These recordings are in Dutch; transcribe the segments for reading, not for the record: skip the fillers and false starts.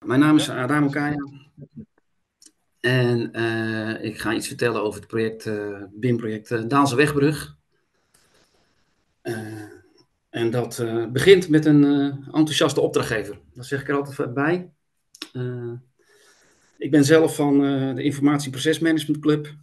Mijn naam is Ja, Adamo Kaya en ik ga iets vertellen over het project, BIM-project Daalse Wegbrug. Uh, en dat begint met een enthousiaste opdrachtgever. Dat zeg ik er altijd bij. Ik ben zelf van de Informatieprocesmanagement Club.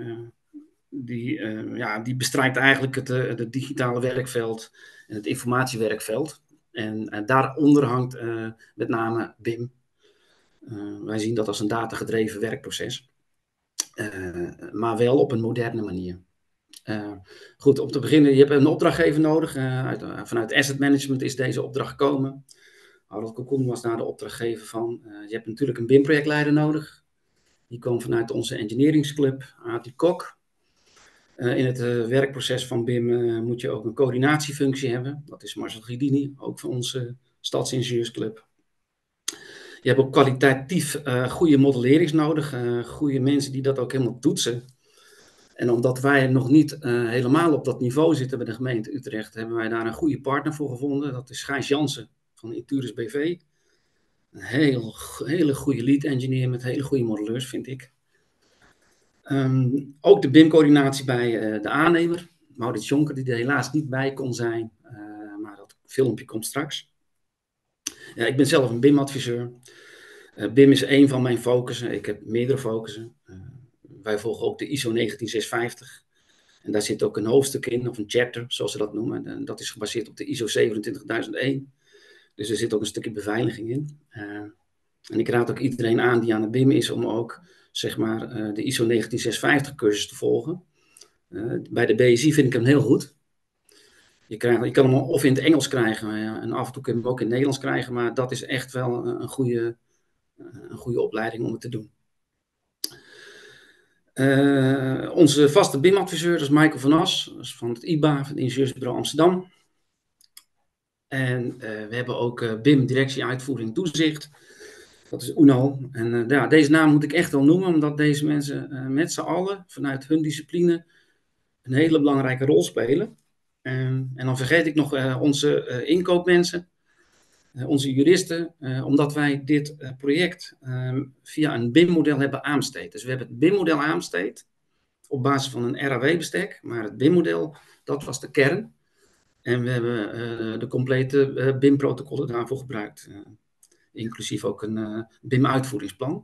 Die bestrijkt eigenlijk het digitale werkveld en het informatiewerkveld. En daaronder hangt met name BIM. Wij zien dat als een datagedreven werkproces. Maar wel op een moderne manier. Goed, om te beginnen, je hebt een opdrachtgever nodig. Vanuit asset management is deze opdracht gekomen. Harold Cocoon was daar de opdrachtgever van. Je hebt natuurlijk een BIM-projectleider nodig. Die kwam vanuit onze engineeringsclub, Adi Kok. In het werkproces van BIM moet je ook een coördinatiefunctie hebben. Dat is Marcel Guidini, ook van onze stadsingenieursclub. Je hebt ook kwalitatief goede modellerings nodig. Goede mensen die dat ook helemaal toetsen. En omdat wij nog niet helemaal op dat niveau zitten bij de gemeente Utrecht, hebben wij daar een goede partner voor gevonden. Dat is Gijs Jansen van Inturus BV. Een hele goede lead engineer met hele goede modelleurs, vind ik. Ook de BIM-coördinatie bij de aannemer, Maurits Jonker, die er helaas niet bij kon zijn. Maar dat filmpje komt straks. Ja, ik ben zelf een BIM-adviseur. BIM is één van mijn focussen. Ik heb meerdere focussen. Wij volgen ook de ISO 19650. En daar zit ook een hoofdstuk in, of een chapter, zoals ze dat noemen. En dat is gebaseerd op de ISO 27001. Dus er zit ook een stukje beveiliging in. En ik raad ook iedereen aan die aan de BIM is om ook zeg maar, de ISO 19650 cursus te volgen. Bij de BSI vind ik hem heel goed. Je kan hem of in het Engels krijgen en af en toe kun je hem ook in het Nederlands krijgen. Maar dat is echt wel een goede opleiding om het te doen. Onze vaste BIM-adviseur is Michael van As, van het IBA, van het Ingenieursbureau Amsterdam. En we hebben ook BIM, Directie, Uitvoering, Toezicht. Dat is UNO. En ja, deze naam moet ik echt wel noemen, omdat deze mensen met z'n allen, vanuit hun discipline, een hele belangrijke rol spelen. En dan vergeet ik nog onze inkoopmensen, onze juristen, omdat wij dit project via een BIM-model hebben aanbesteed. Dus we hebben het BIM-model aanbesteed op basis van een RAW-bestek, maar het BIM-model, dat was de kern. En we hebben de complete BIM-protocollen daarvoor gebruikt. Inclusief ook een BIM-uitvoeringsplan.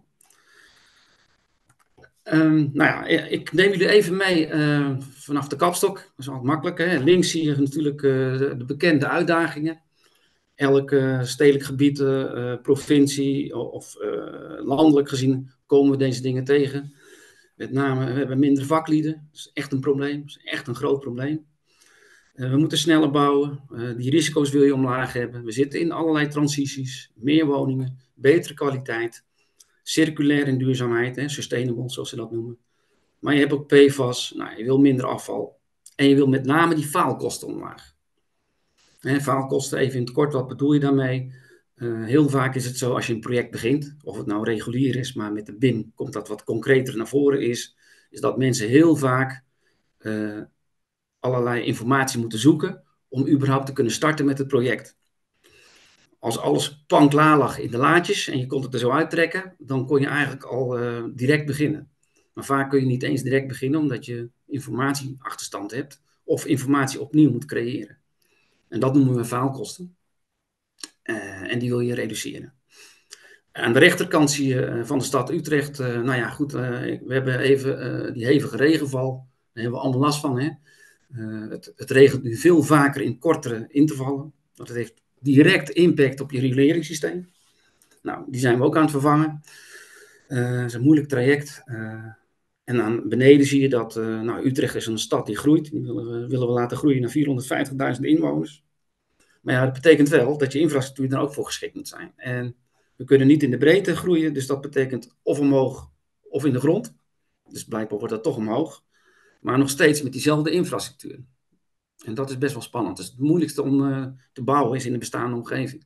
Nou ja, ik neem jullie even mee vanaf de kapstok. Dat is altijd makkelijk. Hè? Links zie je natuurlijk de bekende uitdagingen. Elk stedelijk gebied, provincie of landelijk gezien komen we deze dingen tegen. Met name, we hebben minder vaklieden. Dat is echt een probleem. Dat is echt een groot probleem. We moeten sneller bouwen. Die risico's wil je omlaag hebben. We zitten in allerlei transities. Meer woningen, betere kwaliteit. Circulair en duurzaamheid, hè, sustainable zoals ze dat noemen. Maar je hebt ook PFAS. Nou, je wil minder afval. En je wil met name die faalkosten omlaag. Faalkosten, even in het kort, wat bedoel je daarmee? Heel vaak is het zo als je een project begint, of het nou regulier is, maar met de BIM komt dat wat concreter naar voren is dat mensen heel vaak allerlei informatie moeten zoeken om überhaupt te kunnen starten met het project. Als alles panklaar lag in de laadjes en je kon het er zo uittrekken, dan kon je eigenlijk al direct beginnen. Maar vaak kun je niet eens direct beginnen omdat je informatieachterstand hebt of informatie opnieuw moet creëren. En dat noemen we faalkosten. En die wil je reduceren. Aan de rechterkant zie je van de stad Utrecht, nou ja goed, we hebben even die hevige regenval. Daar hebben we allemaal last van. Hè? Het regent nu veel vaker in kortere intervallen. Dat heeft direct impact op je reguleringssysteem. Nou, die zijn we ook aan het vervangen. Dat is een moeilijk traject. En aan beneden zie je dat nou, Utrecht is een stad die groeit. Die willen we laten groeien naar 450.000 inwoners. Maar ja, dat betekent wel dat je infrastructuur er ook voor geschikt moet zijn. En we kunnen niet in de breedte groeien, dus dat betekent of omhoog of in de grond. Dus blijkbaar wordt dat toch omhoog. Maar nog steeds met diezelfde infrastructuur. En dat is best wel spannend. Dus het moeilijkste om te bouwen is in de bestaande omgeving.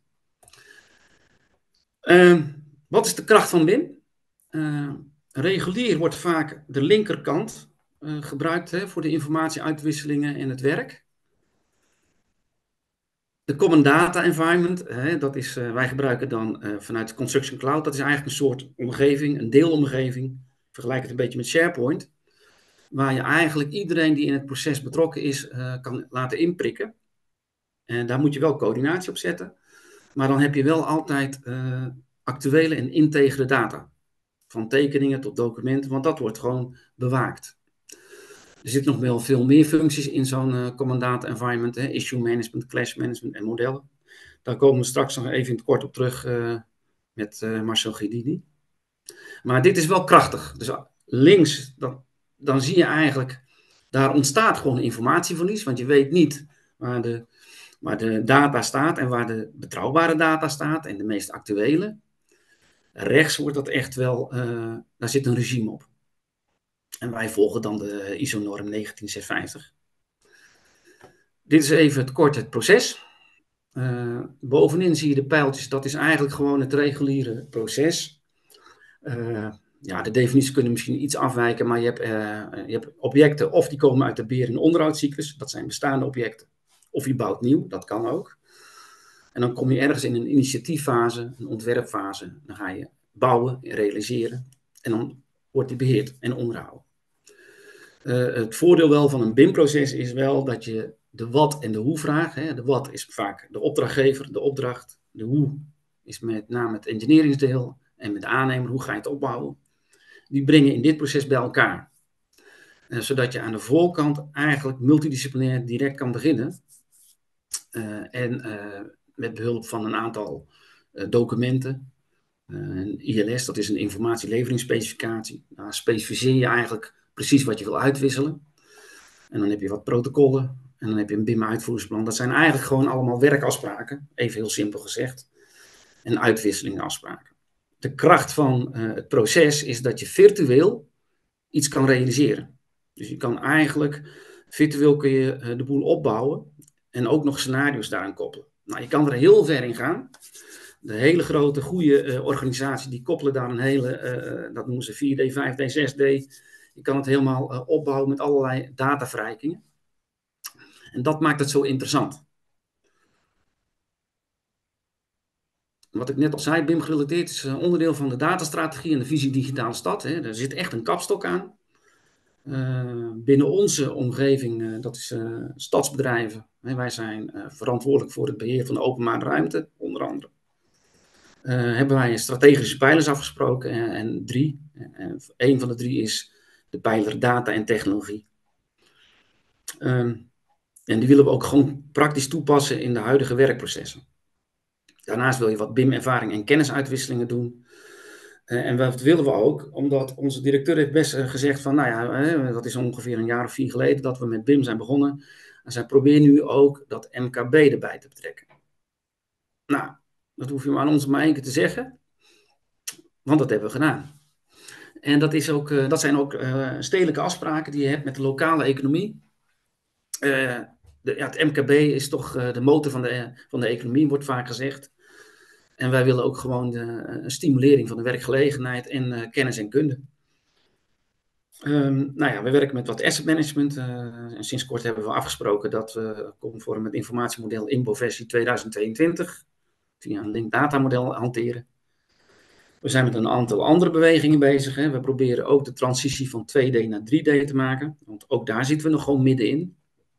Wat is de kracht van BIM? Regulier wordt vaak de linkerkant gebruikt voor de informatieuitwisselingen en het werk. De Common Data Environment, dat is, wij gebruiken dan vanuit Construction Cloud, dat is eigenlijk een soort omgeving, een deelomgeving. Vergelijk het een beetje met SharePoint, waar je eigenlijk iedereen die in het proces betrokken is, kan laten inprikken. En daar moet je wel coördinatie op zetten, maar dan heb je wel altijd actuele en integere data. Van tekeningen tot documenten, want dat wordt gewoon bewaakt. Er zitten nog wel veel meer functies in zo'n Common Data Environment. Issue management, clash management en modellen. Daar komen we straks nog even in het kort op terug met Marcel Guidini. Maar dit is wel krachtig. Dus links, dan zie je eigenlijk, daar ontstaat gewoon informatieverlies. Want je weet niet waar de data staat en waar de betrouwbare data staat en de meest actuele. Rechts wordt dat echt wel, daar zit een regime op. En wij volgen dan de ISO-norm 19650. Dit is even het proces. Bovenin zie je de pijltjes, dat is eigenlijk gewoon het reguliere proces. Ja, de definities kunnen misschien iets afwijken, maar je hebt objecten of die komen uit de beheer- en onderhoudscyclus, dat zijn bestaande objecten. Of je bouwt nieuw, dat kan ook. En dan kom je ergens in een initiatieffase, een ontwerpfase, dan ga je bouwen, realiseren en dan wordt die beheerd en onderhouden. Het voordeel wel van een BIM-proces is wel dat je de wat en de hoe vraag. De wat is vaak de opdrachtgever, de opdracht. De hoe is met name het engineeringsdeel en met de aannemer, hoe ga je het opbouwen. Die brengen in dit proces bij elkaar. Zodat je aan de voorkant eigenlijk multidisciplinair direct kan beginnen. En met behulp van een aantal documenten. Een ILS, dat is een informatieleveringsspecificatie. Daar specificeer je eigenlijk precies wat je wil uitwisselen. En dan heb je wat protocollen. En dan heb je een BIM-uitvoeringsplan. Dat zijn eigenlijk gewoon allemaal werkafspraken. Even heel simpel gezegd. En uitwisselingafspraken. De kracht van het proces is dat je virtueel iets kan realiseren. Dus je kan eigenlijk, virtueel kun je de boel opbouwen. En ook nog scenario's daaraan koppelen. Nou, je kan er heel ver in gaan. De hele grote, goede organisatie, die koppelen daar een hele, dat noemen ze 4D, 5D, 6D. Je kan het helemaal opbouwen met allerlei dataverrijkingen. En dat maakt het zo interessant. Wat ik net al zei, BIM gerelateerd is onderdeel van de datastrategie en de visie digitale stad. Hè. Er zit echt een kapstok aan. Binnen onze omgeving, dat is stadsbedrijven. Wij zijn verantwoordelijk voor het beheer van de openbare ruimte, onder andere. Hebben wij strategische pijlers afgesproken en 3. Een van de 3 is de pijler data en technologie. En die willen we ook gewoon praktisch toepassen in de huidige werkprocessen. Daarnaast wil je wat BIM-ervaring en kennisuitwisselingen doen. En dat willen we ook, omdat onze directeur heeft best gezegd van, nou ja, dat is ongeveer een jaar of 4 geleden dat we met BIM zijn begonnen. En zij proberen nu ook dat MKB erbij te betrekken. Nou, dat hoef je maar aan ons maar 1 keer te zeggen, want dat hebben we gedaan. En dat zijn ook stedelijke afspraken die je hebt met de lokale economie. Het MKB is toch de motor van de economie, wordt vaak gezegd. En wij willen ook gewoon een stimulering van de werkgelegenheid en kennis en kunde. Nou ja, we werken met wat asset management. En sinds kort hebben we afgesproken dat we conform het informatiemodel INBO versie 2022 via een linked data model hanteren. We zijn met een aantal andere bewegingen bezig. Hè. We proberen ook de transitie van 2D naar 3D te maken. Want ook daar zitten we nog gewoon middenin.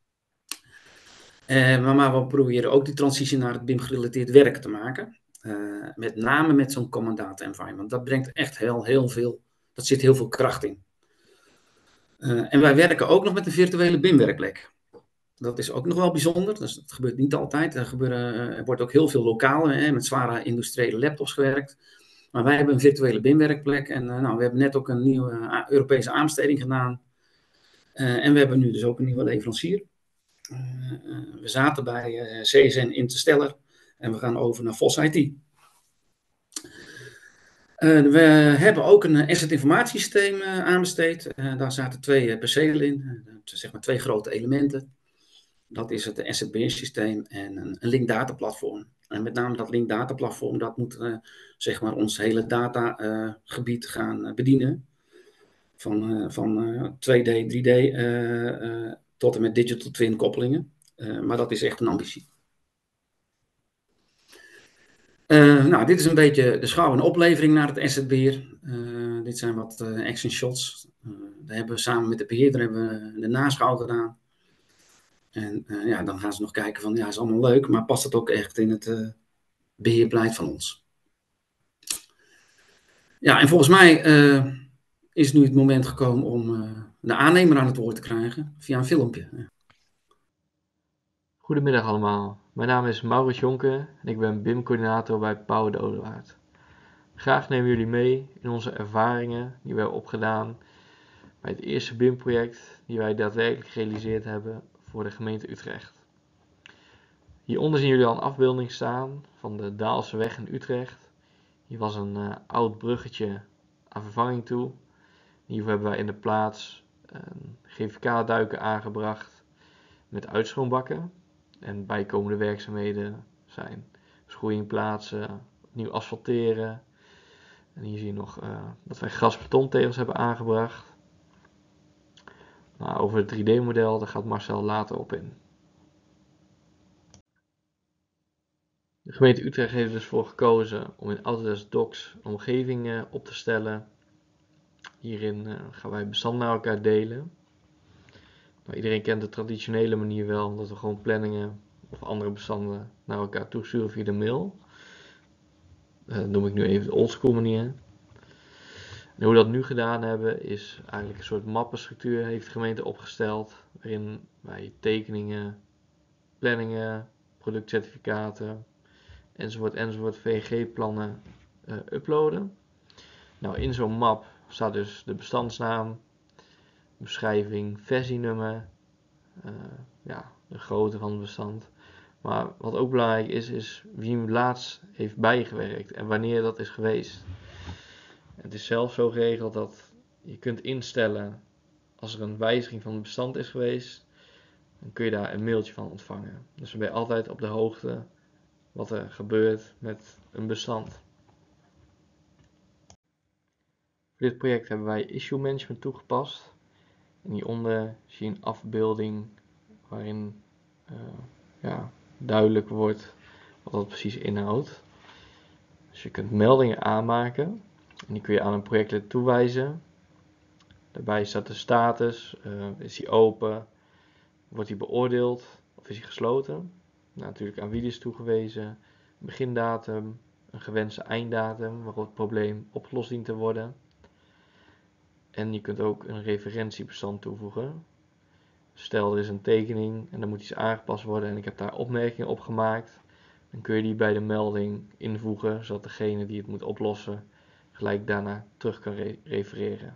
Maar we proberen ook die transitie naar het BIM-gerelateerd werk te maken. Met name met zo'n Common Data Environment. Dat brengt echt heel veel, dat zit heel veel kracht in. En wij werken ook nog met een virtuele BIM-werkplek. Dat is ook nog wel bijzonder. Dus dat gebeurt niet altijd. Er wordt ook heel veel lokaal met zware industriële laptops gewerkt. Maar wij hebben een virtuele BIM-werkplek. En we hebben net ook een nieuwe Europese aanbesteding gedaan. En we hebben nu dus ook een nieuwe leverancier. We zaten bij CSN Interstellar. En we gaan over naar VOS IT. We hebben ook een asset informatiesysteem aanbesteed. Daar zaten 2 percelen in. Zeg maar 2 grote elementen. Dat is het asset beheersysteem en een link data platform. En met name dat link data platform, dat moet zeg maar ons hele datagebied gaan bedienen. Van 2D, 3D tot en met digital twin koppelingen. Maar dat is echt een ambitie. Nou, dit is een beetje de schouw en oplevering naar het assetbeheer. Dit zijn wat action shots. Daar hebben we samen met de beheerder hebben we de naschouw gedaan. En ja, dan gaan ze nog kijken van, ja, is allemaal leuk, maar past het ook echt in het beheerbeleid van ons? Ja, en volgens mij is nu het moment gekomen om de aannemer aan het woord te krijgen via een filmpje. Goedemiddag allemaal, mijn naam is Maurits Jonker en ik ben BIM-coördinator bij Pauw de Odewaard. Graag nemen jullie mee in onze ervaringen die we hebben opgedaan bij het eerste BIM-project die wij daadwerkelijk gerealiseerd hebben voor de gemeente Utrecht. Hieronder zien jullie al een afbeelding staan van de Daalseweg in Utrecht. Hier was een oud bruggetje aan vervanging toe. Hiervoor hebben wij in de plaats een GVK-duiker aangebracht met uitschoonbakken. En bijkomende werkzaamheden zijn schoeiing plaatsen, opnieuw asfalteren. En hier zie je nog dat wij grasbetontegels hebben aangebracht. Nou, over het 3D-model, daar gaat Marcel later op in. De gemeente Utrecht heeft er dus voor gekozen om in Autodesk Docs een omgeving op te stellen. Hierin gaan wij bestanden naar elkaar delen. Nou, iedereen kent de traditionele manier wel, dat we gewoon planningen of andere bestanden naar elkaar toesturen via de mail. Dat noem ik nu even de oldschool manier. En hoe we dat nu gedaan hebben is eigenlijk een soort mappenstructuur heeft de gemeente opgesteld. Waarin wij tekeningen, planningen, productcertificaten enzovoort VNG-plannen uploaden. Nou, in zo'n map staat dus de bestandsnaam, beschrijving, versienummer, ja, de grootte van het bestand. Maar wat ook belangrijk is wie hem laatst heeft bijgewerkt en wanneer dat is geweest. Het is zelfs zo geregeld dat je kunt instellen als er een wijziging van het bestand is geweest, dan kun je daar een mailtje van ontvangen. Dus dan ben je altijd op de hoogte wat er gebeurt met een bestand. Voor dit project hebben wij issue management toegepast. En hieronder zie je een afbeelding waarin ja, duidelijk wordt wat dat precies inhoudt. Dus je kunt meldingen aanmaken en die kun je aan een projectlid toewijzen. Daarbij staat de status, is hij open, wordt hij beoordeeld of is hij gesloten. Nou, natuurlijk aan wie die is toegewezen, een begindatum, een gewenste einddatum waarop het probleem opgelost dient te worden. En je kunt ook een referentiebestand toevoegen. Stel er is een tekening en dan moet iets aangepast worden en ik heb daar opmerkingen op gemaakt. Dan kun je die bij de melding invoegen, zodat degene die het moet oplossen gelijk daarna terug kan refereren.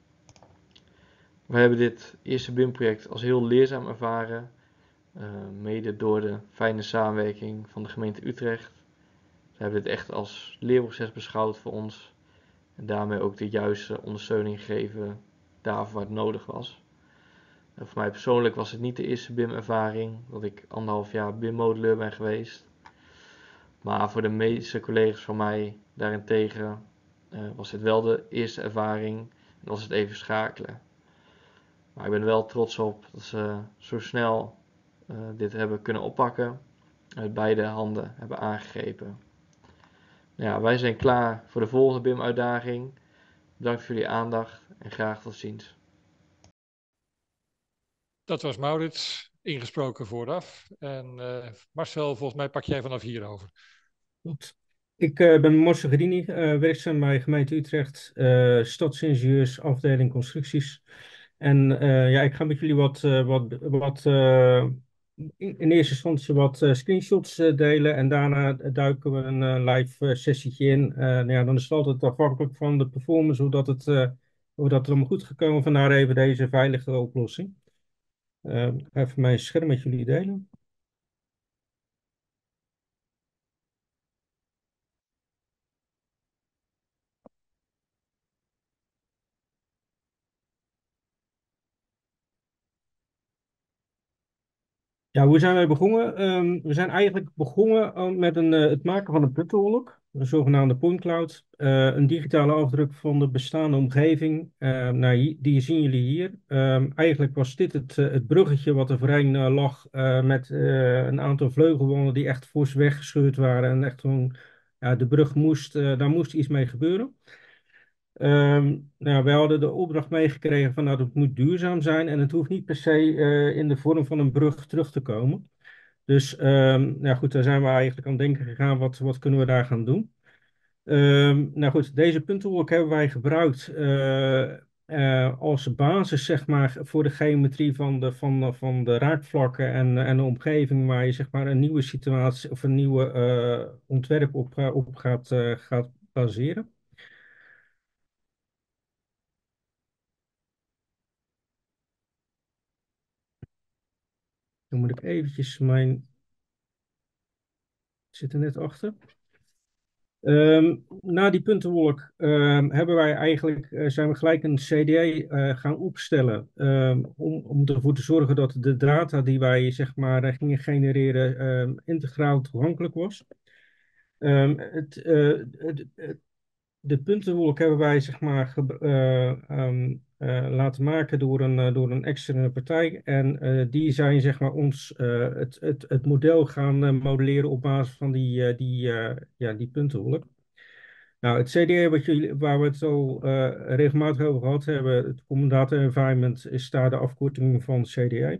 We hebben dit eerste BIM-project als heel leerzaam ervaren, mede door de fijne samenwerking van de gemeente Utrecht. Ze hebben dit echt als leerproces beschouwd voor ons en daarmee ook de juiste ondersteuning gegeven daar waar het nodig was. En voor mij persoonlijk was het niet de eerste BIM-ervaring, dat ik 1,5 jaar BIM-modelleur ben geweest. Maar voor de meeste collega's van mij daarentegen was dit wel de eerste ervaring en was het even schakelen. Maar ik ben er wel trots op dat ze zo snel dit hebben kunnen oppakken en met beide handen hebben aangegrepen. Nou ja, wij zijn klaar voor de volgende BIM-uitdaging. Bedankt voor jullie aandacht en graag tot ziens. Dat was Maurits, ingesproken vooraf. En Marcel, volgens mij pak jij vanaf hier over. Klopt. Ik ben Marcel Gerini, werkzaam bij gemeente Utrecht, stadsingenieurs, afdeling constructies. En ja, ik ga met jullie in eerste instantie wat screenshots delen en daarna duiken we een live sessietje in. Nou ja, dan is het altijd afhankelijk van de performance hoe dat allemaal goed gekomen. Vandaar even deze veilige oplossing. Even mijn scherm met jullie delen. Ja, hoe zijn wij begonnen? We zijn eigenlijk begonnen met het maken van een puttenwolk, een zogenaamde point cloud. Een digitale afdruk van de bestaande omgeving. Nou, die zien jullie hier. Eigenlijk was dit het bruggetje wat er voorheen lag met een aantal vleugelwanden die echt fors weggescheurd waren en echt gewoon ja, de brug daar moest iets mee gebeuren. Nou, wij hadden de opdracht meegekregen van dat het moet duurzaam zijn en het hoeft niet per se in de vorm van een brug terug te komen. Dus nou goed, daar zijn we eigenlijk aan het denken gegaan, wat kunnen we daar gaan doen? Nou goed, deze puntenwolk hebben wij gebruikt als basis, zeg maar, voor de geometrie van de raakvlakken en de omgeving waar je, zeg maar, een nieuwe situatie of een nieuwe ontwerp op gaat baseren. Dan moet ik eventjes zit er net achter. Na die puntenwolk hebben wij eigenlijk, zijn we gelijk een CDE gaan opstellen om ervoor te zorgen dat de data die wij, zeg maar, gingen genereren integraal toegankelijk was. De puntenwolk hebben wij, zeg maar, laten maken door een externe partij. En die zijn, zeg maar, ons het model gaan modelleren op basis van die puntenwolk. Nou, het CDE waar we het al regelmatig over gehad hebben, het Common Data Environment, is daar de afkorting van CDE.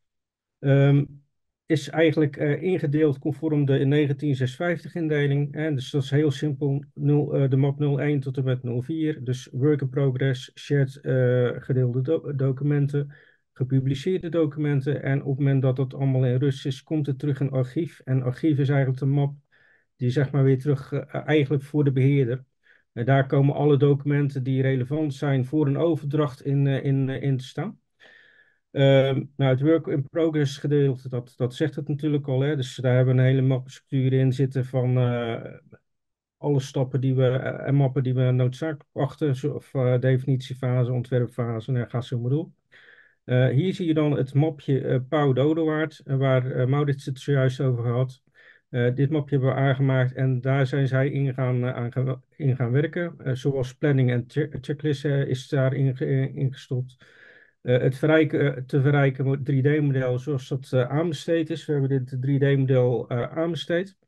Is eigenlijk ingedeeld conform de 1956-indeling. Dus dat is heel simpel, de map 01 tot en met 04. Dus work in progress, shared gedeelde documenten, gepubliceerde documenten. En op het moment dat dat allemaal in rust is, komt het terug in archief. En archief is eigenlijk de map die, zeg maar, weer terug eigenlijk voor de beheerder. En daar komen alle documenten die relevant zijn voor een overdracht in te staan. Nou, het work in progress gedeelte, dat zegt het natuurlijk al. Hè? Dus daar hebben we een hele mappenstructuur in zitten van alle stappen en mappen die we noodzakelijk achten. Of definitiefase, ontwerpfase, en ga zo maar door. Hier zie je dan het mapje Pauw Dodewaard, waar Maurits het zojuist over had. Dit mapje hebben we aangemaakt en daar zijn zij in gaan werken. Zoals planning en checklist is daarin gestopt. Het te verrijken 3D-model zoals dat aanbesteed is. We hebben dit 3D-model aanbesteed.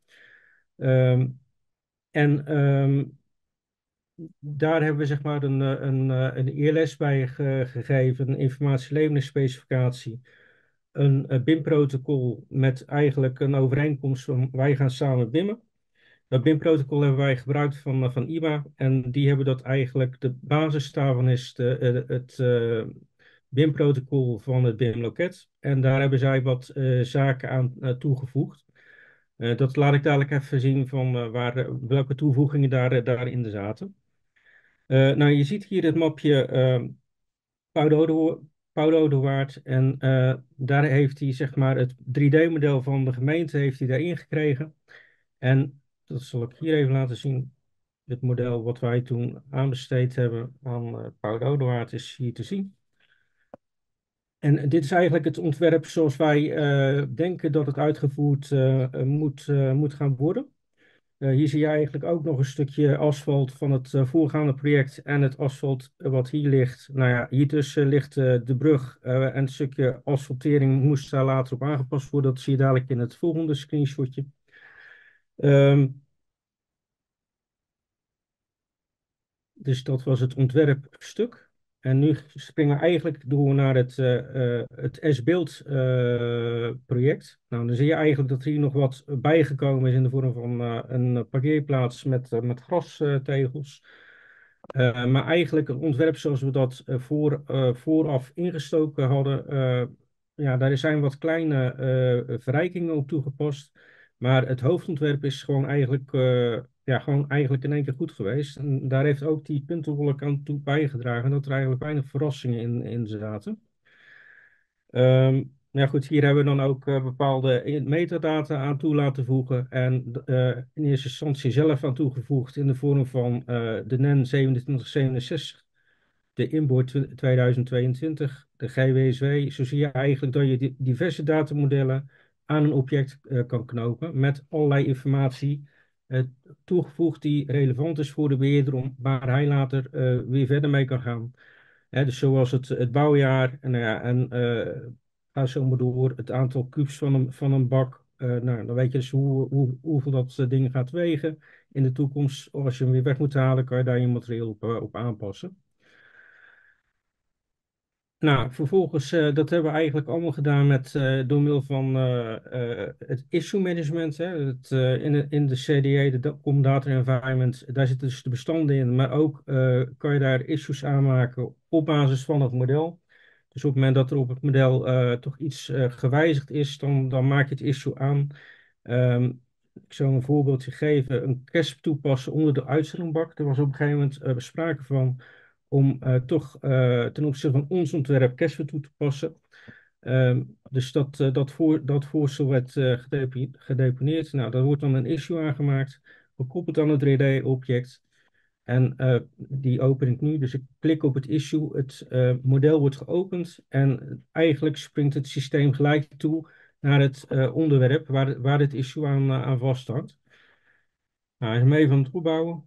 Daar hebben we, zeg maar, een ILS bij gegeven, een informatieleveringspecificatie, een BIM-protocol met eigenlijk een overeenkomst van wij gaan samen BIMmen. Dat BIM-protocol hebben wij gebruikt van IBA en die hebben dat eigenlijk, de basis daarvan is het BIM-protocol van het BIM-loket. En daar hebben zij wat zaken aan toegevoegd. Dat laat ik dadelijk even zien van welke toevoegingen daarin zaten. Nou, je ziet hier het mapje Pauw Dodewaard en daar heeft hij, zeg maar, het 3D-model van de gemeente heeft hij daarin gekregen. En dat zal ik hier even laten zien. Het model wat wij toen aanbesteed hebben aan Pauw Dodewaard is hier te zien. En dit is eigenlijk het ontwerp zoals wij denken dat het uitgevoerd moet gaan worden. Hier zie je eigenlijk ook nog een stukje asfalt van het voorgaande project en het asfalt wat hier ligt. Nou ja, hier tussen ligt de brug en een stukje asfaltering moest daar later op aangepast worden. Dat zie je dadelijk in het volgende screenshotje. Dus dat was het ontwerpstuk. En nu springen we eigenlijk door naar het S-Build project. Nou, dan zie je eigenlijk dat hier nog wat bijgekomen is in de vorm van een parkeerplaats met grastegels. Maar eigenlijk een ontwerp zoals we dat vooraf ingestoken hadden, ja, daar zijn wat kleine verrijkingen op toegepast. Maar het hoofdontwerp is gewoon eigenlijk in één keer goed geweest. En daar heeft ook die puntenwolk aan toe bijgedragen dat er eigenlijk weinig verrassingen in zaten. Ja goed, hier hebben we dan ook bepaalde metadata aan toe laten voegen. En in eerste instantie zelf aan toegevoegd in de vorm van de NEN 2767, de INBOR 2022, de GWSW. Zo zie je eigenlijk dat je diverse datamodellen aan een object kan knopen met allerlei informatie toegevoegd die relevant is voor de beheerder, waar hij later weer verder mee kan gaan. Dus zoals het bouwjaar ga zo maar door, het aantal kubus van een bak. Nou, dan weet je dus hoeveel dat ding gaat wegen. in de toekomst, als je hem weer weg moet halen, kan je daar je materieel op aanpassen. Nou, vervolgens, dat hebben we eigenlijk allemaal gedaan door middel van het issue management. Hè. In de CDE, de Common Data Environment, daar zitten dus de bestanden in, maar ook kan je daar issues aanmaken op basis van het model. Dus op het moment dat er op het model toch iets gewijzigd is, dan maak je het issue aan. Ik zal een voorbeeldje geven. Een CASP toepassen onder de uitzendingbak. Er was op een gegeven moment sprake van om toch ten opzichte van ons ontwerp CASP toe te passen. Dus dat voorstel werd gedeponeerd. Nou, daar wordt dan een issue aangemaakt, gekoppeld aan het 3D-object. En die open ik nu. Dus ik klik op het issue, het model wordt geopend en eigenlijk springt het systeem gelijk toe naar het onderwerp waar het issue aan vasthangt. Nou, hij is hem even aan het opbouwen.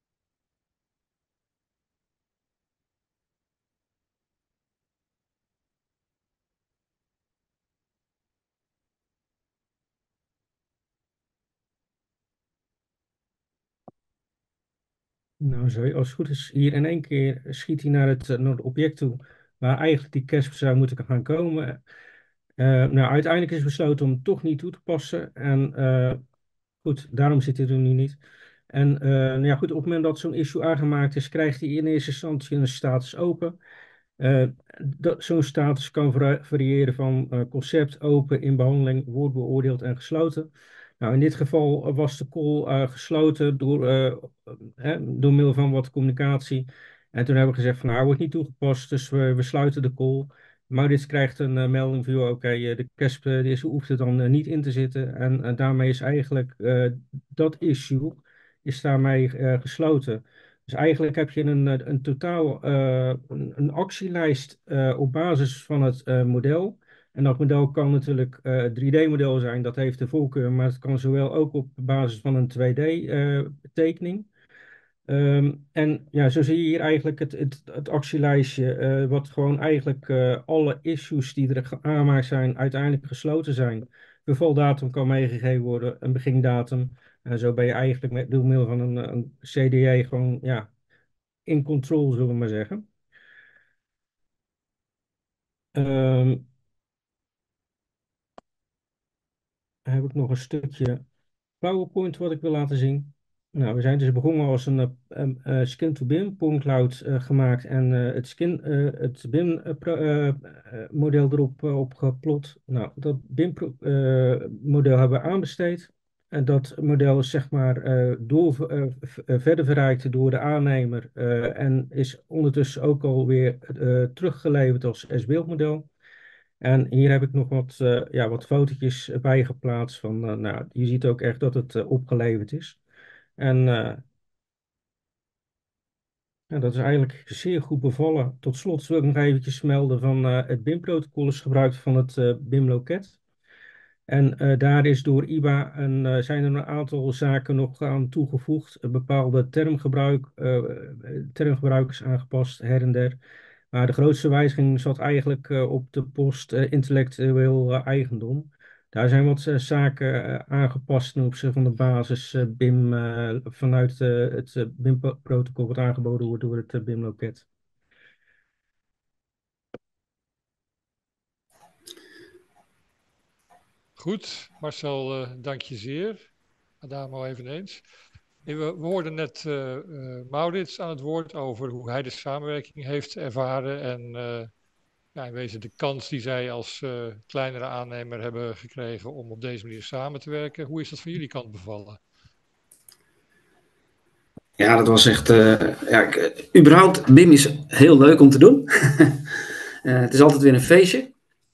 Nou, zo, als het goed is, hier in één keer schiet hij naar het object toe, waar eigenlijk die CASP zou moeten gaan komen. Nou, uiteindelijk is besloten om hem toch niet toe te passen. En goed, daarom zit hij er nu niet. En nou ja, goed, op het moment dat zo'n issue aangemaakt is, krijgt hij in eerste instantie een status open. Zo'n status kan variëren van concept, open, in behandeling, wordt beoordeeld en gesloten. Nou, in dit geval was de call gesloten door middel van wat communicatie. En toen hebben we gezegd van nou, hij wordt niet toegepast, dus we sluiten de call. Maurits krijgt een melding van, oké, de CASP deze hoeft er dan niet in te zitten. En daarmee is eigenlijk dat issue is daarmee gesloten. Dus eigenlijk heb je een totaal een actielijst op basis van het model. En dat model kan natuurlijk 3D-model zijn, dat heeft de voorkeur, maar het kan zowel ook op basis van een 2D-tekening. En ja, zo zie je hier eigenlijk het actielijstje, wat gewoon eigenlijk alle issues die er aangemaakt zijn, uiteindelijk gesloten zijn. Vervaldatum kan meegegeven worden, een begindatum. En zo ben je eigenlijk door middel van een CDE gewoon ja, in control, zullen we maar zeggen. Ehm, heb ik nog een stukje PowerPoint wat ik wil laten zien. Nou, we zijn dus begonnen als een skin-to-BIM point cloud gemaakt en het BIM-model erop op geplot. Nou, dat BIM-model hebben we aanbesteed. En dat model is zeg maar verder verrijkt door de aannemer en is ondertussen ook alweer teruggeleverd als S-beeldmodel. En hier heb ik nog wat fotootjes bij geplaatst van, nou, je ziet ook echt dat het opgeleverd is. En ja, dat is eigenlijk zeer goed bevallen. Tot slot wil ik nog eventjes melden van het BIM-protocol is gebruikt van het BIM-loket. En daar is door IBA zijn er een aantal zaken nog aan toegevoegd. Bepaalde termgebruikers aangepast, her en der. Maar de grootste wijziging zat eigenlijk op de post intellectueel eigendom. Daar zijn wat zaken aangepast ten opzichte van de basis BIM vanuit het BIM-protocol wat aangeboden wordt door het BIM-loket. Goed, Marcel, dank je zeer. Adamo eveneens. We hoorden net Maurits aan het woord over hoe hij de samenwerking heeft ervaren en ja, in wezen de kans die zij als kleinere aannemer hebben gekregen om op deze manier samen te werken. Hoe is dat van jullie kant bevallen? Ja, dat was echt... überhaupt, BIM is heel leuk om te doen. Het is altijd weer een feestje.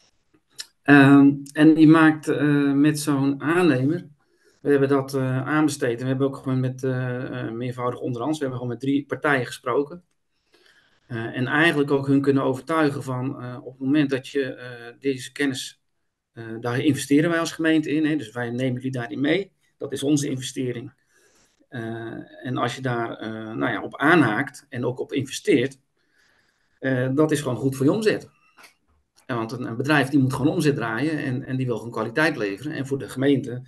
En je maakt met zo'n aannemer... We hebben dat aanbesteed en we hebben ook gewoon met meervoudig onderhands... We hebben gewoon met 3 partijen gesproken. En eigenlijk ook hun kunnen overtuigen van... op het moment dat je deze kennis... daar investeren wij als gemeente in. Hè, dus wij nemen jullie daarin mee. Dat is onze investering. En als je daar op aanhaakt en ook op investeert, dat is gewoon goed voor je omzet. Want een bedrijf die moet gewoon omzet draaien en die wil gewoon kwaliteit leveren. En voor de gemeente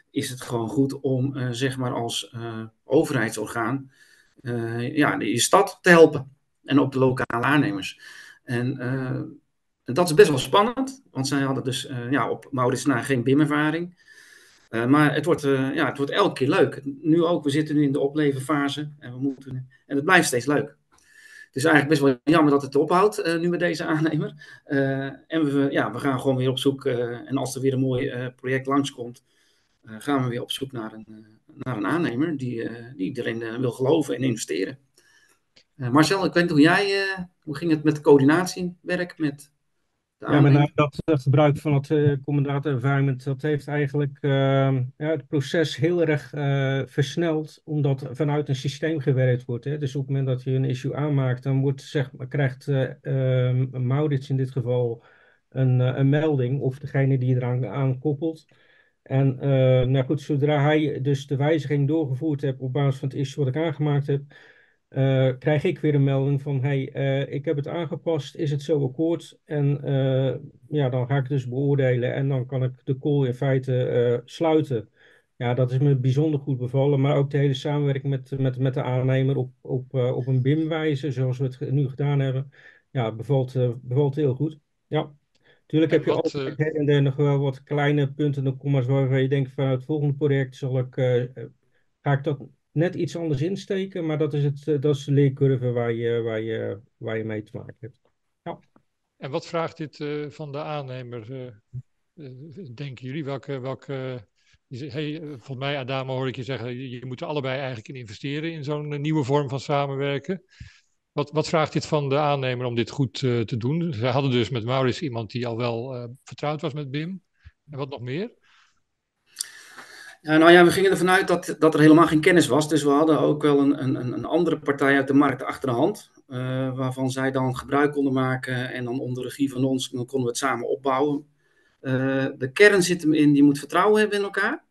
is het gewoon goed om zeg maar als overheidsorgaan je stad te helpen. En ook de lokale aannemers. En dat is best wel spannend, want zij hadden dus op Mauritshuis geen BIM-ervaring. Maar het wordt elke keer leuk. Nu ook, we zitten nu in de opleverfase en het blijft steeds leuk. Het is eigenlijk best wel jammer dat het ophoudt nu met deze aannemer. En we gaan gewoon weer op zoek. En als er weer een mooi project langskomt, gaan we weer op zoek naar een aannemer die erin wil geloven en investeren. Marcel, ik weet niet hoe ging het met de coördinatiewerk met de Ja, met aannemer? name dat gebruik van het common data environment, dat heeft eigenlijk het proces heel erg versneld, omdat vanuit een systeem gewerkt wordt. Hè. Dus op het moment dat je een issue aanmaakt, dan krijgt Maurits in dit geval een melding, of degene die eraan aankoppelt. En nou goed, zodra hij dus de wijziging doorgevoerd heeft op basis van het issue wat ik aangemaakt heb, krijg ik weer een melding van, hey, ik heb het aangepast, is het zo akkoord? En dan ga ik dus beoordelen en dan kan ik de call in feite sluiten. Ja, dat is me bijzonder goed bevallen, maar ook de hele samenwerking met de aannemer op een BIM-wijze, zoals we het nu gedaan hebben, ja, bevalt heel goed. Ja. Tuurlijk heb En je wat, altijd her en der nog wel wat kleine punten en komma's waarvan je denkt van het volgende project ga ik dat net iets anders insteken, maar dat is de leercurve waar je mee te maken hebt. Ja. en wat vraagt dit van de aannemer? Denken jullie? Volgens mij, Adamo, hoor ik je zeggen, je moet er allebei eigenlijk in investeren in zo'n nieuwe vorm van samenwerken. Wat vraagt dit van de aannemer om dit goed te doen? Ze hadden dus met Maurits iemand die al wel vertrouwd was met BIM. En wat nog meer? Ja, we gingen ervan uit dat er helemaal geen kennis was. Dus we hadden ook wel een andere partij uit de markt achter de hand. Waarvan zij dan gebruik konden maken. En dan onder regie van ons dan konden we het samen opbouwen. De kern zit hem in, je moet vertrouwen hebben in elkaar.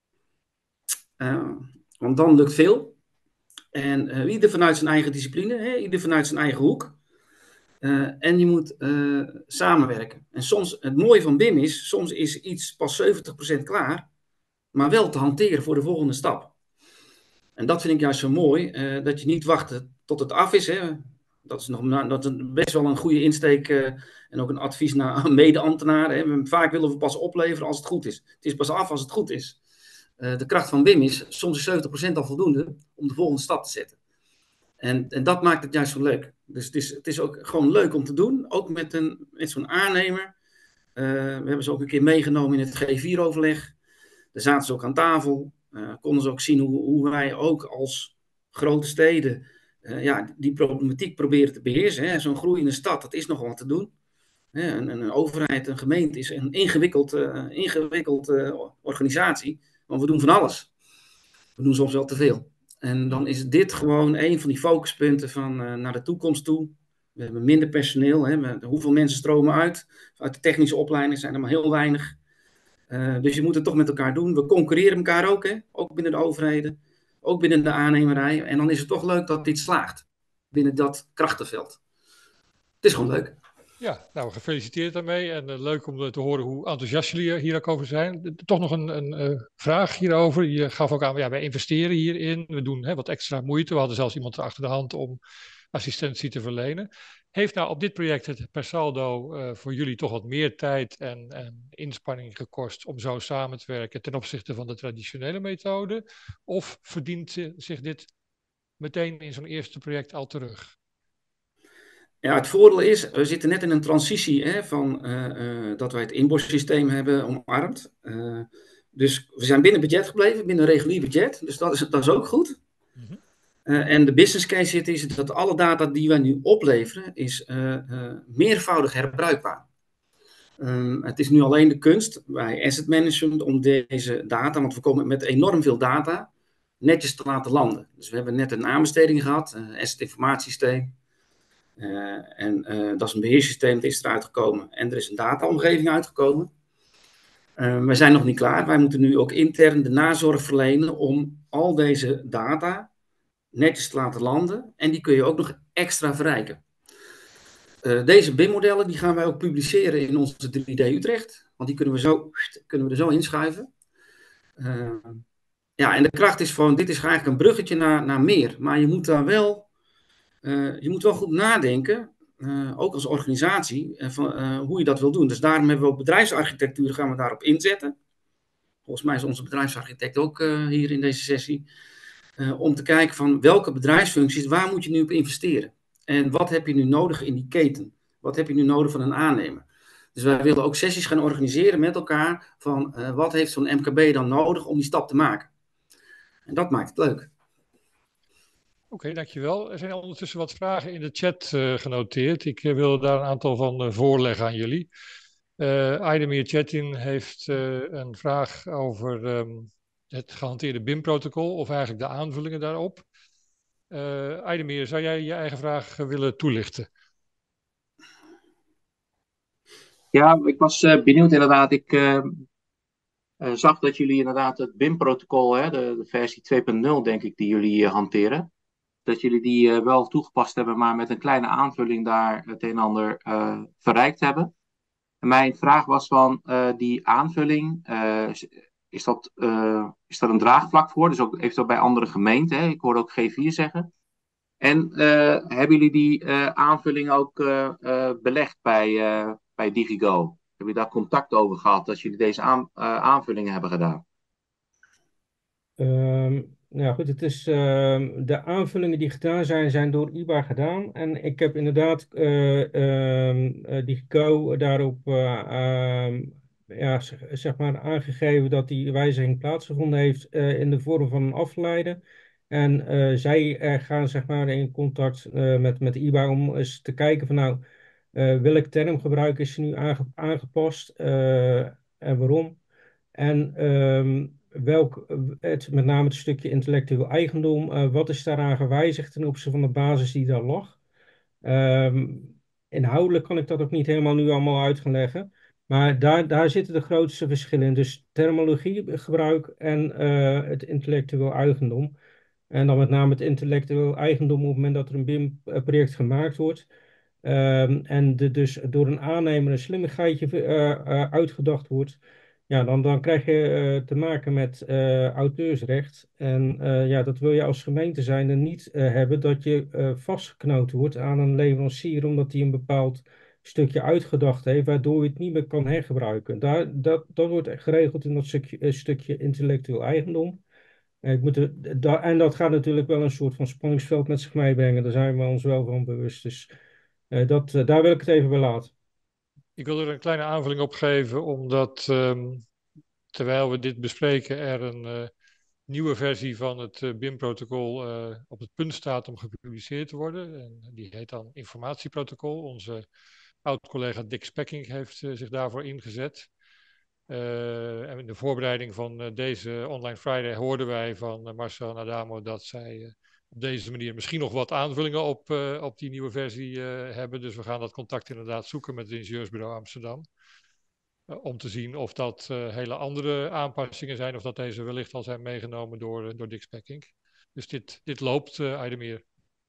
Want dan lukt veel. En ieder vanuit zijn eigen discipline, hè, ieder vanuit zijn eigen hoek. En je moet samenwerken. En soms, het mooie van BIM is, soms is iets pas 70% klaar, maar wel te hanteren voor de volgende stap. En dat vind ik juist zo mooi, dat je niet wacht tot het af is. Hè. Dat is best wel een goede insteek en ook een advies naar mede-ambtenaren. Vaak willen we pas opleveren als het goed is. Het is pas af als het goed is. De kracht van BIM is, soms is 70% al voldoende om de volgende stap te zetten. En dat maakt het juist zo leuk. Dus het is ook gewoon leuk om te doen, ook met zo'n aannemer. We hebben ze ook een keer meegenomen in het G4-overleg. Daar zaten ze ook aan tafel. Konden ze ook zien hoe wij ook als grote steden die problematiek proberen te beheersen. Hè. Zo'n groeiende stad, dat is nogal wat te doen. Een overheid, een gemeente is een ingewikkeld organisatie. Want we doen van alles. We doen soms wel te veel. En dan is dit gewoon een van die focuspunten van naar de toekomst toe. We hebben minder personeel. Hè. Hoeveel mensen stromen uit? Uit de technische opleiding zijn er maar heel weinig. Dus je moet het toch met elkaar doen. We concurreren elkaar ook, hè? Ook binnen de overheden, ook binnen de aannemerij. En dan is het toch leuk dat dit slaagt binnen dat krachtenveld. Het is gewoon leuk. Ja, nou, gefeliciteerd daarmee en leuk om te horen hoe enthousiast jullie hier ook over zijn. Toch nog een vraag hierover. Je gaf ook aan, wij investeren hierin. We doen wat extra moeite. We hadden zelfs iemand achter de hand om assistentie te verlenen. Heeft nou op dit project het per saldo voor jullie toch wat meer tijd en inspanning gekost om zo samen te werken ten opzichte van de traditionele methode? Of verdient zich dit meteen in zo'n eerste project al terug? Ja, het voordeel is, we zitten net in een transitie van dat wij het inborstsysteem hebben omarmd. Dus we zijn binnen budget gebleven, binnen een regulier budget. Dus dat is ook goed. Mm-hmm. En de business case zit is dat alle data die wij nu opleveren, is meervoudig herbruikbaar. Het is nu alleen de kunst bij asset management om deze data, want we komen met enorm veel data, netjes te laten landen. Dus we hebben net een aanbesteding gehad, asset informatiesysteem. Dat is een beheersysteem, dat is eruit gekomen. En er is een dataomgeving uitgekomen. We zijn nog niet klaar. Wij moeten nu ook intern de nazorg verlenen om al deze data netjes te laten landen. En die kun je ook nog extra verrijken. Deze BIM-modellen die gaan wij ook publiceren in onze 3D Utrecht. Want die kunnen we er zo inschuiven. Ja, en de kracht is van, dit is eigenlijk een bruggetje naar meer. Maar je moet daar wel, je moet wel goed nadenken, ook als organisatie, van, hoe je dat wil doen. Dus daarom hebben we ook bedrijfsarchitectuur, gaan we daarop inzetten. Volgens mij is onze bedrijfsarchitect ook hier in deze sessie. Om te kijken van welke bedrijfsfuncties, waar moet je nu op investeren? En wat heb je nu nodig in die keten? Wat heb je nu nodig van een aannemer? Dus wij willen ook sessies gaan organiseren met elkaar van wat heeft zo'n MKB dan nodig om die stap te maken? En dat maakt het leuk. Oké, dankjewel. Er zijn ondertussen wat vragen in de chat genoteerd. Ik wil daar een aantal van voorleggen aan jullie. Aydemir Chetin heeft een vraag over het gehanteerde BIM-protocol, of eigenlijk de aanvullingen daarop. Aydemir, zou jij je eigen vraag willen toelichten? Ja, ik was benieuwd inderdaad. Ik zag dat jullie inderdaad het BIM-protocol, de versie 2.0 denk ik, die jullie hanteren. Dat jullie die wel toegepast hebben, maar met een kleine aanvulling daar het een en ander verrijkt hebben. En mijn vraag was van die aanvulling, is dat een draagvlak voor? Dus ook eventueel bij andere gemeenten. Hè? Ik hoorde ook G4 zeggen. En hebben jullie die aanvulling ook belegd bij Digigo? Hebben jullie daar contact over gehad dat jullie deze aanvullingen hebben gedaan? Nou goed, het is, de aanvullingen die gedaan zijn, zijn door IBA gedaan. En ik heb inderdaad Digico daarop ja, zeg maar aangegeven dat die wijziging plaatsgevonden heeft in de vorm van een afleiden. En zij gaan zeg maar in contact met IBA om eens te kijken van nou, welk termgebruik is er nu aangepast en waarom. En met name het stukje intellectueel eigendom, wat is daaraan gewijzigd ten opzichte van de basis die daar lag? Inhoudelijk kan ik dat ook niet helemaal nu allemaal uit gaan leggen. Maar daar zitten de grootste verschillen in. Dus terminologiegebruik en het intellectueel eigendom. En dan met name het intellectueel eigendom op het moment dat er een BIM-project gemaakt wordt. En dus door een aannemer een slimmigheidje uitgedacht wordt. Ja, dan krijg je te maken met auteursrecht. En ja, dat wil je als gemeente zijnde niet hebben dat je vastgeknoopt wordt aan een leverancier omdat die een bepaald stukje uitgedacht heeft, waardoor je het niet meer kan hergebruiken. Dat wordt echt geregeld in dat stukje intellectueel eigendom. En dat gaat natuurlijk wel een soort van spanningsveld met zich meebrengen. Daar zijn we ons wel van bewust. Dus daar wil ik het even bij laten. Ik wil er een kleine aanvulling op geven, omdat terwijl we dit bespreken, er een nieuwe versie van het BIM-protocol op het punt staat om gepubliceerd te worden. En die heet dan Informatieprotocol. Onze oud-collega Dick Spekking heeft zich daarvoor ingezet. En in de voorbereiding van deze Online Friday hoorden wij van Marcel en Adamo dat zij op deze manier misschien nog wat aanvullingen op die nieuwe versie hebben. Dus we gaan dat contact inderdaad zoeken met het ingenieursbureau Amsterdam. Om te zien of dat hele andere aanpassingen zijn of dat deze wellicht al zijn meegenomen door Dick Spekking. Dus dit loopt, Aydemir.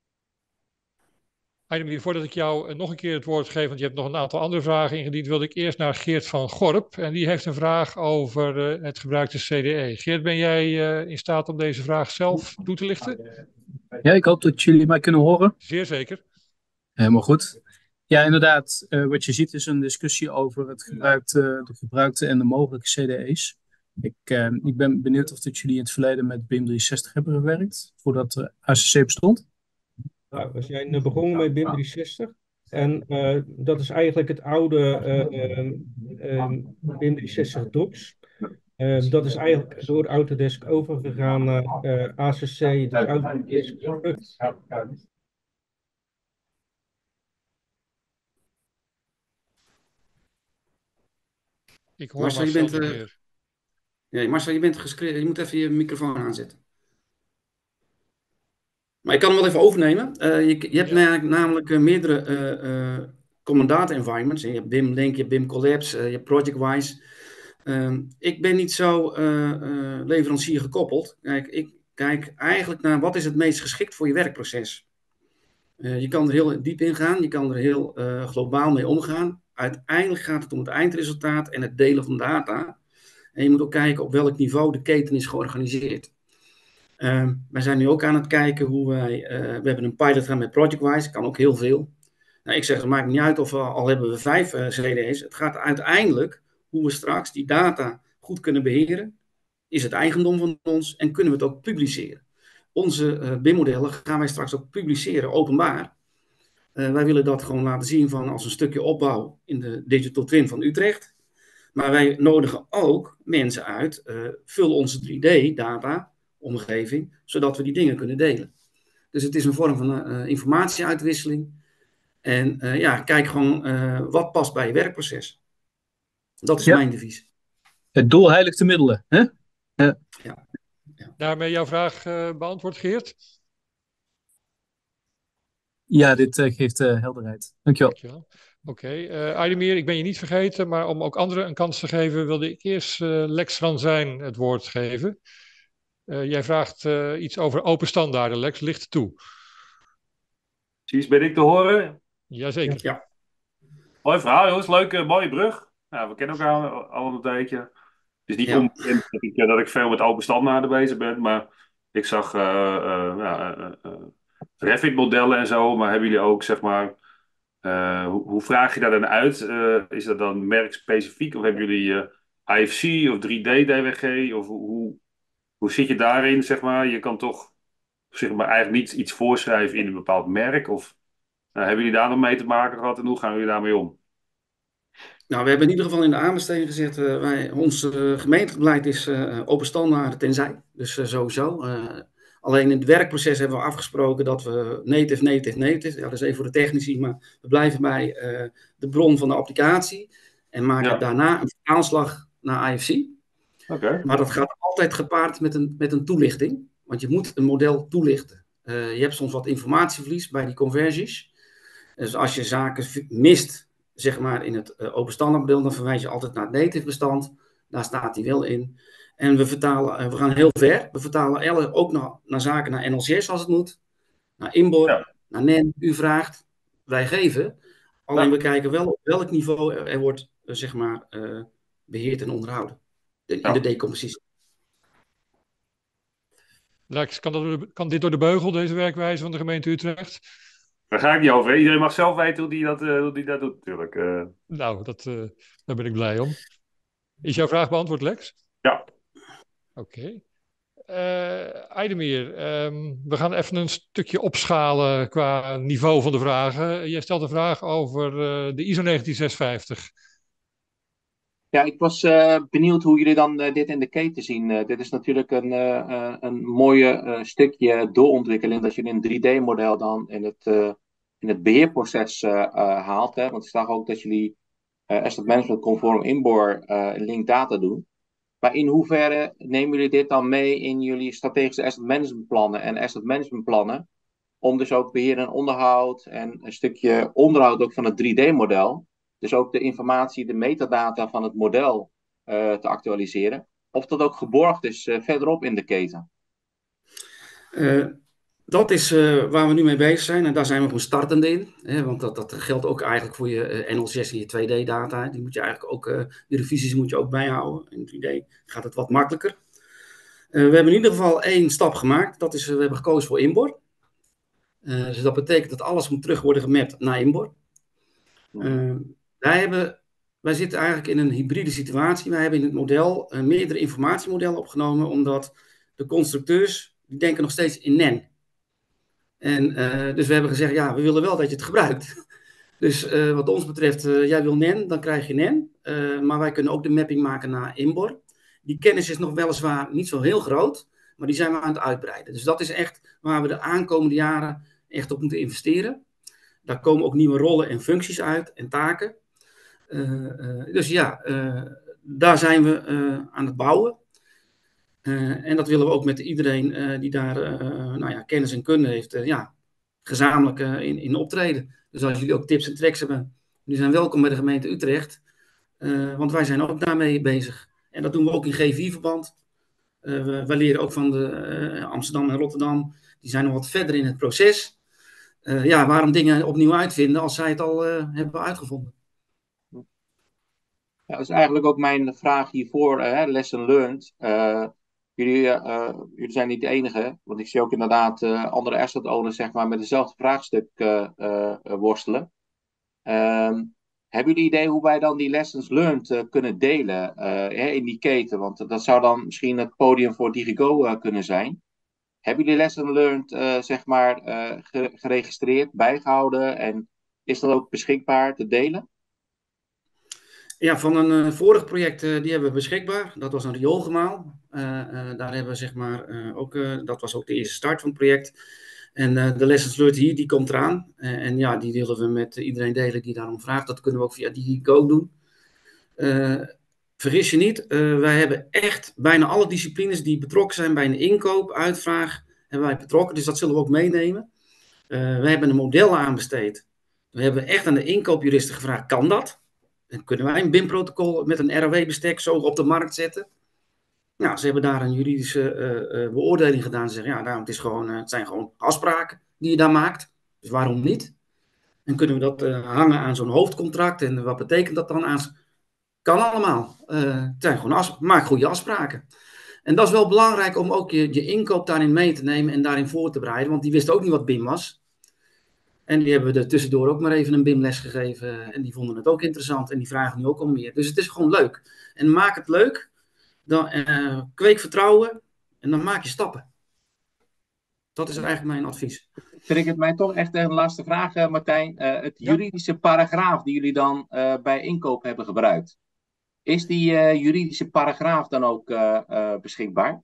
Aydemir, voordat ik jou nog een keer het woord geef, want je hebt nog een aantal andere vragen ingediend, wilde ik eerst naar Geert van Gorp. En die heeft een vraag over het gebruikte CDE. Geert, ben jij in staat om deze vraag zelf toe te lichten? Ja, ik hoop dat jullie mij kunnen horen. Zeer zeker. Helemaal goed. Ja, inderdaad. Wat je ziet is een discussie over de gebruikte en de mogelijke CDE's. Ik ben benieuwd of dat jullie in het verleden met BIM 360 hebben gewerkt, voordat de ACC bestond. Nou, we zijn begonnen met BIM 360. En dat is eigenlijk het oude BIM 360 Docs. Dat is eigenlijk door Autodesk overgegaan naar ACC. Dus Autodesk. Ik hoor Marcel niet meer. Nee, Marcel, je bent geschreven. Je moet even je microfoon aanzetten. Maar ik kan hem wel even overnemen. Je hebt namelijk meerdere common data environments. Je hebt BIM Link, je hebt BIM Collapse, je hebt ProjectWise. Ik ben niet zo leverancier gekoppeld. Kijk, ik kijk eigenlijk naar wat is het meest geschikt voor je werkproces. Je kan er heel diep in gaan, je kan er heel globaal mee omgaan. Uiteindelijk gaat het om het eindresultaat en het delen van data. En je moet ook kijken op welk niveau de keten is georganiseerd. Wij zijn nu ook aan het kijken hoe wij... we hebben een pilot gedaan met ProjectWise, kan ook heel veel. Nou, ik zeg, het maakt niet uit of al hebben we 5 CD's. Het gaat uiteindelijk hoe we straks die data goed kunnen beheren. Is het eigendom van ons en kunnen we het ook publiceren. Onze BIM-modellen gaan wij straks ook publiceren, openbaar. Wij willen dat gewoon laten zien van als een stukje opbouw in de Digital Twin van Utrecht. Maar wij nodigen ook mensen uit, vul onze 3D-data, omgeving, zodat we die dingen kunnen delen. Dus het is een vorm van informatieuitwisseling. En kijk gewoon wat past bij je werkproces. Dat is mijn devies. Het doel heiligt de middelen, hè? Ja. Daarmee jouw vraag beantwoord, Geert? Ja, dit geeft helderheid. Dankjewel. Dankjewel. Oké, Aydemir, ik ben je niet vergeten, maar om ook anderen een kans te geven, wilde ik eerst Lex Franzijn het woord geven. Jij vraagt iets over open standaarden. Lex, licht toe. Precies, ben ik te horen? Jazeker. Ja. Mooi verhaal, jongens. Leuk, mooie brug. Ja, we kennen elkaar al een tijdje. Het is niet onbekend dat ik veel met open standaarden bezig ben, maar ik zag Revit-modellen en zo, maar hebben jullie ook, zeg maar, hoe vraag je daar dan uit? Is dat dan merkspecifiek of hebben jullie IFC of 3D-DWG? Of hoe zit je daarin, zeg maar? Je kan toch, zeg maar, eigenlijk niet iets voorschrijven in een bepaald merk? Of hebben jullie daar nog mee te maken gehad en hoe gaan jullie daarmee om? Nou, we hebben in ieder geval in de aanbesteding gezet, ons gemeentebeleid is open standaarden tenzij. Dus sowieso. Alleen in het werkproces hebben we afgesproken dat we native. Ja, dat is even voor de technici, maar we blijven bij de bron van de applicatie. En maken daarna een vertaalslag naar IFC. Okay. Maar dat gaat altijd gepaard met een toelichting. Want je moet een model toelichten. Je hebt soms wat informatieverlies bij die conversies. Dus als je zaken mist, zeg maar in het open standaard model, dan verwijs je altijd naar het native bestand. Daar staat die wel in. En we gaan heel ver. We vertalen ook naar zaken naar NLCS als het moet. Naar Inbor, naar NEN. U vraagt, wij geven. Alleen we kijken wel op welk niveau er wordt, zeg maar, beheerd en onderhouden. In de decompositie. Lex, kan dit door de beugel, deze werkwijze van de gemeente Utrecht? Daar ga ik niet over. Iedereen mag zelf weten hoe die dat doet, natuurlijk. Nou, daar ben ik blij om. Is jouw vraag beantwoord, Lex? Ja. Oké. Aydemir, we gaan even een stukje opschalen qua niveau van de vragen. Jij stelt een vraag over de ISO 19650. Ja, ik was benieuwd hoe jullie dan dit in de keten zien. Dit is natuurlijk een mooie stukje doorontwikkeling dat je een 3D-model dan in het beheerproces haalt. Hè? Want ik zag ook dat jullie asset management conform Inbor link data doen. Maar in hoeverre nemen jullie dit dan mee in jullie strategische asset management plannen en asset management plannen? Om dus ook beheer en onderhoud en een stukje onderhoud ook van het 3D-model. Dus ook de informatie, de metadata van het model te actualiseren. Of dat ook geborgd is verderop in de keten. Dat is waar we nu mee bezig zijn. En daar zijn we gewoon startende in. Hè, want dat geldt ook eigenlijk voor je NL6 en je 2D-data. Die moet je eigenlijk ook, die revisies moet je ook bijhouden. In 3D gaat het wat makkelijker. We hebben in ieder geval 1 stap gemaakt. Dat is, we hebben gekozen voor Inbor. Dus dat betekent dat alles moet terug worden gemapt naar Inbor. Wij zitten eigenlijk in een hybride situatie. Wij hebben in het model meerdere informatiemodellen opgenomen, omdat de constructeurs die denken nog steeds in NEN. En dus we hebben gezegd, ja, we willen wel dat je het gebruikt. Dus wat ons betreft, jij wil NEN, dan krijg je NEN. Maar wij kunnen ook de mapping maken naar Inbor. Die kennis is nog weliswaar niet zo heel groot, maar die zijn we aan het uitbreiden. Dus dat is echt waar we de aankomende jaren echt op moeten investeren. Daar komen ook nieuwe rollen en functies uit en taken. Dus ja, daar zijn we aan het bouwen. En dat willen we ook met iedereen die daar kennis en kunde heeft, gezamenlijk in optreden. Dus als jullie ook tips en tricks hebben, jullie zijn welkom bij de gemeente Utrecht. Want wij zijn ook daarmee bezig. En dat doen we ook in G4-verband. Wij leren ook van de Amsterdam en Rotterdam. Die zijn nog wat verder in het proces. Waarom dingen opnieuw uitvinden als zij het al hebben uitgevonden? Ja, dat is eigenlijk ook mijn vraag hiervoor, lesson learned. Jullie zijn niet de enige, want ik zie ook inderdaad andere asset owners zeg maar, met hetzelfde vraagstuk worstelen. Hebben jullie idee hoe wij dan die lessons learned kunnen delen in die keten? Want dat zou dan misschien het podium voor DigiGo kunnen zijn. Hebben jullie lesson learned zeg maar, geregistreerd, bijgehouden en is dat ook beschikbaar te delen? Ja, van een vorig project, die hebben we beschikbaar. Dat was een rioolgemaal. Daar hebben we zeg maar dat was ook de eerste start van het project. En de lessons learned hier, die komt eraan. En ja, die willen we met iedereen delen die daarom vraagt. Dat kunnen we ook via DigiGo doen. Vergis je niet, wij hebben echt bijna alle disciplines die betrokken zijn bij een inkoop, uitvraag, hebben wij betrokken. Dus dat zullen we ook meenemen. We hebben een model aanbesteed. We hebben echt aan de inkoopjuristen gevraagd, kan dat? En kunnen wij een BIM-protocol met een ROW-bestek zo op de markt zetten? Nou, ze hebben daar een juridische beoordeling gedaan. Ze zeggen, ja, het zijn gewoon afspraken die je daar maakt. Dus waarom niet? En kunnen we dat hangen aan zo'n hoofdcontract? En wat betekent dat dan? Kan allemaal. Het zijn gewoon maak goede afspraken. En dat is wel belangrijk om ook je inkoop daarin mee te nemen en daarin voor te bereiden. Want die wisten ook niet wat BIM was. En die hebben we er tussendoor ook maar even een BIM-les gegeven. En die vonden het ook interessant. En die vragen nu ook al meer. Dus het is gewoon leuk. En maak het leuk. Dan kweek vertrouwen. En dan maak je stappen. Dat is eigenlijk mijn advies. Triggert mij toch echt een laatste vraag, Martijn. Het juridische paragraaf die jullie dan bij inkoop hebben gebruikt. Is die juridische paragraaf dan ook beschikbaar?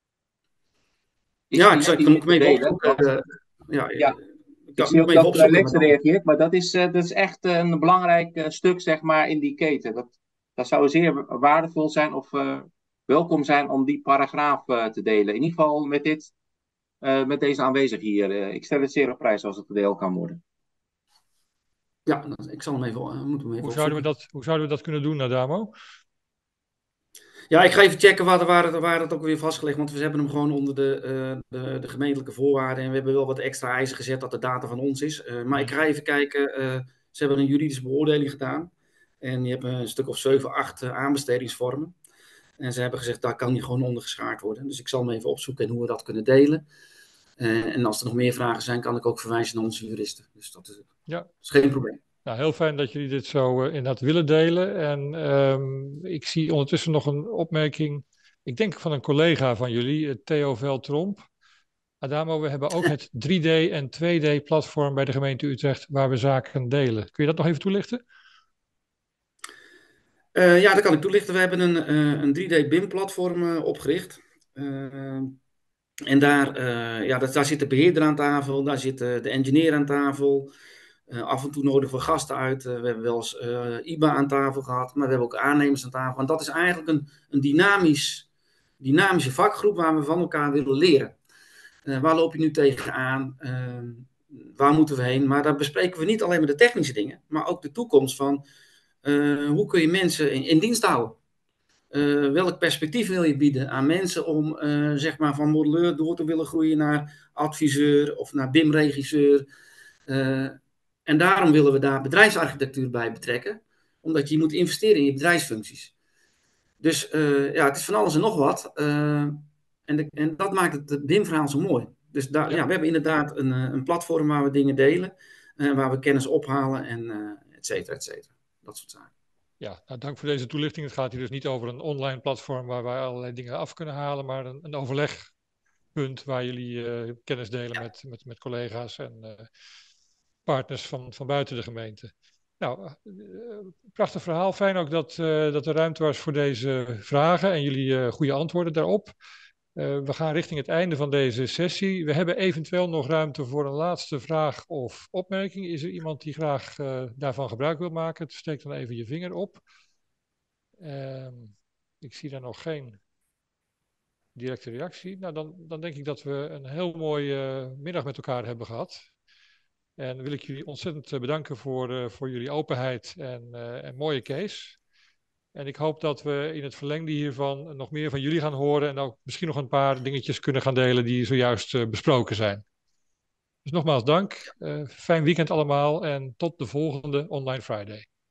Ja, ik moet hem even opzoeken. Ik zie ook dat Lex reageert, maar dat is echt een belangrijk stuk zeg maar, in die keten. Dat zou zeer waardevol zijn of welkom zijn om die paragraaf te delen. In ieder geval met deze aanwezig hier. Ik stel het zeer op prijs als het deel kan worden. Ja, ik zal hem even, hoe zouden we dat kunnen doen, Adamo? Ja, ik ga even checken waar het ook weer vastgelegd. Want we hebben hem gewoon onder de gemeentelijke voorwaarden. En we hebben wel wat extra eisen gezet dat de data van ons is. Maar ik ga even kijken. Ze hebben een juridische beoordeling gedaan. En die hebben een stuk of 7, 8 aanbestedingsvormen. En ze hebben gezegd, daar kan die gewoon onder geschaard worden. Dus ik zal hem even opzoeken en hoe we dat kunnen delen. En als er nog meer vragen zijn, kan ik ook verwijzen naar onze juristen. Dus dat is geen probleem. Nou, heel fijn dat jullie dit zo inderdaad willen delen. En ik zie ondertussen nog een opmerking, ik denk van een collega van jullie, Theo Veltromp. Adamo, we hebben ook het 3D en 2D platform bij de gemeente Utrecht waar we zaken delen. Kun je dat nog even toelichten? Ja, dat kan ik toelichten. We hebben een 3D BIM platform opgericht. En daar zit de beheerder aan tafel, daar zit de engineer aan tafel. Af en toe nodigen we gasten uit. We hebben wel eens IBA aan tafel gehad, maar we hebben ook aannemers aan tafel. En dat is eigenlijk een dynamische vakgroep waar we van elkaar willen leren. Waar loop je nu tegenaan? Waar moeten we heen? Maar daar bespreken we niet alleen maar de technische dingen, maar ook de toekomst van hoe kun je mensen in dienst houden? Welk perspectief wil je bieden aan mensen om zeg maar van modelleur door te willen groeien naar adviseur of naar BIM-regisseur? En daarom willen we daar bedrijfsarchitectuur bij betrekken, omdat je moet investeren in je bedrijfsfuncties. Dus het is van alles en nog wat. En dat maakt het BIM-verhaal zo mooi. Dus we hebben inderdaad een platform waar we dingen delen, waar we kennis ophalen en et cetera, et cetera. Dat soort zaken. Ja, nou, dank voor deze toelichting. Het gaat hier dus niet over een online platform waar wij allerlei dingen af kunnen halen, maar een overlegpunt waar jullie kennis delen met collega's en partners van buiten de gemeente. Nou, prachtig verhaal. Fijn ook dat er ruimte was voor deze vragen en jullie goede antwoorden daarop. We gaan richting het einde van deze sessie. We hebben eventueel nog ruimte voor een laatste vraag of opmerking. Is er iemand die graag daarvan gebruik wil maken? Steek dan even je vinger op. Ik zie daar nog geen directe reactie. Nou, dan denk ik dat we een heel mooie middag met elkaar hebben gehad. En wil ik jullie ontzettend bedanken voor jullie openheid en mooie case. En ik hoop dat we in het verlengde hiervan nog meer van jullie gaan horen en ook misschien nog een paar dingetjes kunnen gaan delen die zojuist besproken zijn. Dus nogmaals dank, fijn weekend allemaal en tot de volgende Online Friday.